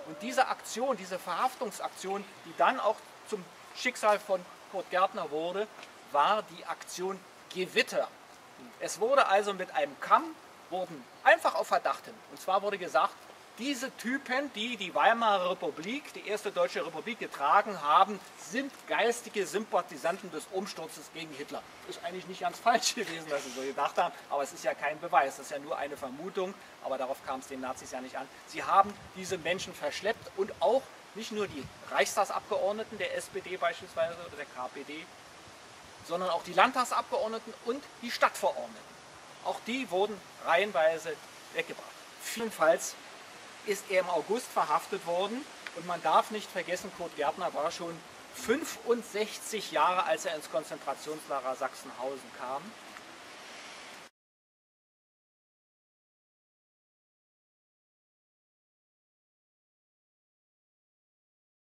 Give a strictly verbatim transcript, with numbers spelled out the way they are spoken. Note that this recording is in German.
Und diese Aktion, diese Verhaftungsaktion, die dann auch zum Schicksal von Kurt Gärtner wurde, war die Aktion Gewitter. Es wurde also mit einem Kamm, wurden einfach auf Verdacht hin. Und zwar wurde gesagt, diese Typen, die die Weimarer Republik, die erste deutsche Republik getragen haben, sind geistige Sympathisanten des Umsturzes gegen Hitler. Ist eigentlich nicht ganz falsch gewesen, dass sie so gedacht haben, aber es ist ja kein Beweis, das ist ja nur eine Vermutung, aber darauf kam es den Nazis ja nicht an. Sie haben diese Menschen verschleppt und auch nicht nur die Reichstagsabgeordneten der S P D beispielsweise oder der K P D, sondern auch die Landtagsabgeordneten und die Stadtverordneten. Auch die wurden reihenweise weggebracht. Jedenfalls ist er im August verhaftet worden und man darf nicht vergessen, Kurt Gärtner war schon fünfundsechzig Jahre, als er ins Konzentrationslager Sachsenhausen kam.